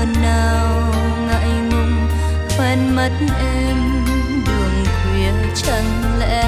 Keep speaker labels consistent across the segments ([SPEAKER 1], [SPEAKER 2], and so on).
[SPEAKER 1] mưa nào ngại ngùng quên mất em, đường khuya chẳng lẽ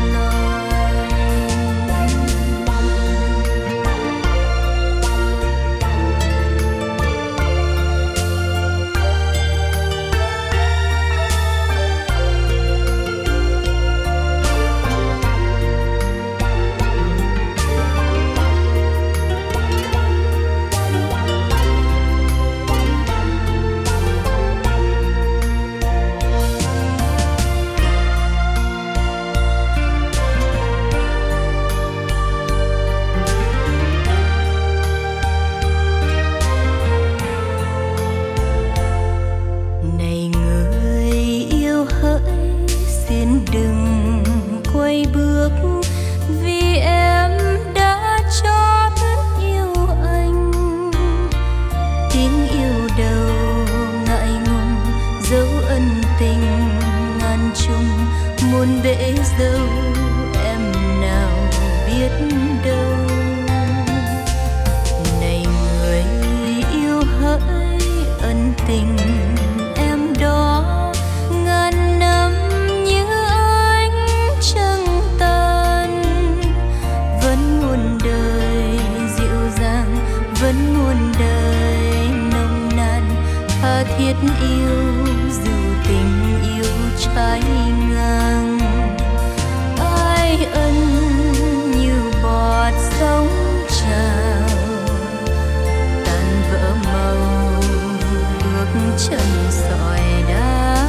[SPEAKER 1] để dấu em nào biết đâu. Này người yêu hỡi ân tình em đó, ngàn năm như ánh trăng tan, vẫn muôn đời dịu dàng, vẫn muôn đời nồng nàn, tha thiết yêu dù tình yêu trái ngang. Ân như bọt sóng trào tan vỡ màu bước chân sỏi đá,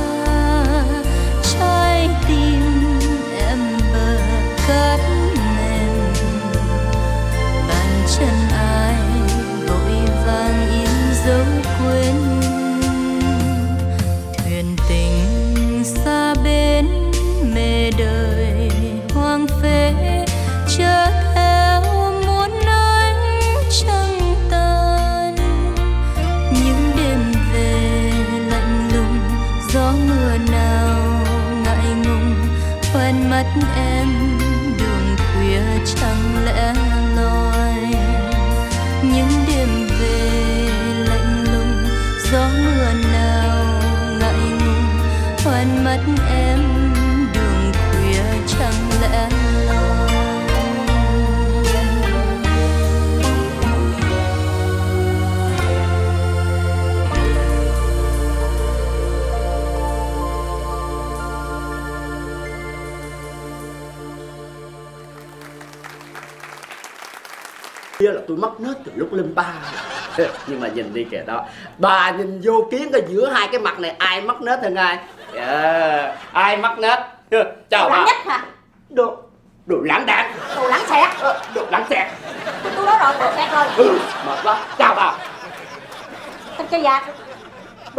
[SPEAKER 1] trái tim em bờ cát mềm, bàn chân ai vội vàng in dấu quên. Thuyền tình xa bên mê đời hoang phế, chờ theo muôn ánh trăng tan. Những đêm về lạnh lùng, gió mưa nào ngại ngùng quên mất em, đường khuya chẳng lẽ loi. Những đêm về lạnh lùng, gió mưa nào ngại ngùng quên mất em, đường khuya chẳng lẽ
[SPEAKER 2] là tôi mất nết từ lúc lên ba. Nhưng mà nhìn đi kìa đó, bà nhìn vô kiến ở giữa hai cái mặt này ai mất nết hơn ai? Ai mất nết? Chào bà.
[SPEAKER 3] Lãng nhất hả?
[SPEAKER 2] Đồ lãng đạn.
[SPEAKER 3] Đồ lãng xẹt.
[SPEAKER 2] Đồ lãng xẹt.
[SPEAKER 3] Tôi nói rồi, đồ xẹt rồi.
[SPEAKER 2] Mệt quá. Chào bà.
[SPEAKER 3] Tao cho già